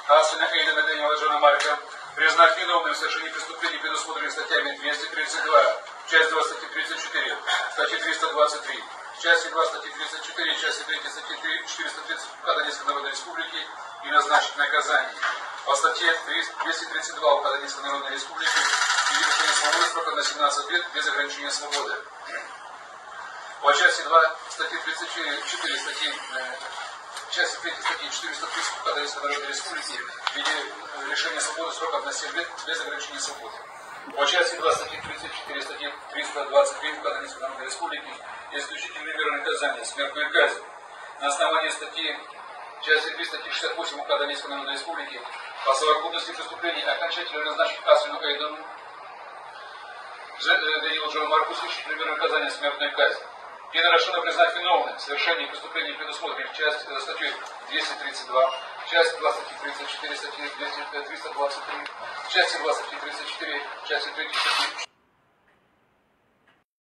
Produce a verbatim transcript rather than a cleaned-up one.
Асуня Эйлина Дэниела Джона Марка признать виновным в совершении преступлений, предусмотренных статьями двести тридцать два, часть два статьи тридцать четыре, статьи триста двадцать три, части два статьи тридцать четыре, части три статьи четыреста тридцать указа Донецкой Народной Республики и назначить наказание. По статье двести тридцать два указа Донецкой Народной Республики и лишение свободы сроком на семнадцать лет без ограничения свободы. По части два статьи тридцать четыре, статьи, э, части три статьи четыреста тридцать указа Донецкой Народной Республики в виде лишения свободы сроком на семь лет без ограничения свободы. По части два статьи тридцать четыре, статьи триста двадцать три указа Донецкой Народной Республики исключительные меры наказания, смертную казнь. На основании статьи части три статьи шестьдесят восемь указа Донецкой Народной Республики по совокупности преступлений окончательно назначить Асуну Эйдену Дэниелу Джону Марку исключительные меры наказания, смертную казнь. Единодушно признать виновным в совершении преступлений, предусмотренных часть статьей двести тридцать два, часть два статьи тридцать четыре, статьи триста двадцать три, части два статьи тридцать четыре, части три статьи